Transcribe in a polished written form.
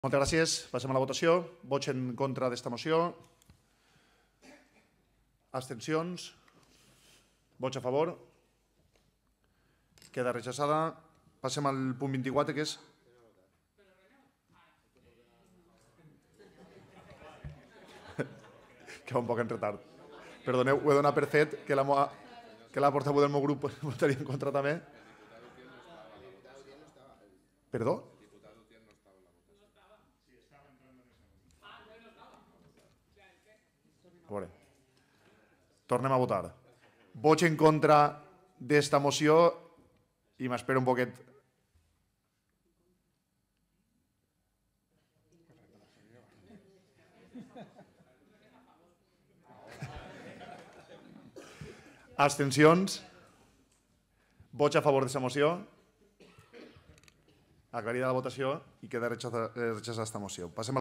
Moltes gràcies. Passem a la votació. Vots en contra d'esta moció. Abstencions. Vots a favor. Queda rechaçada. Passem al punt 24, que és... que va un poc en retard. Perdoneu, ho he donat per fet, que la portaveu del meu grup votaria en contra també. Perdó? A veure. Tornem a votar. Vots en contra d'esta moció i m'espero un poquet. Abstencions. Vots a favor d'esta moció. Aclarida la votació i queda rechaçada esta moció. Passem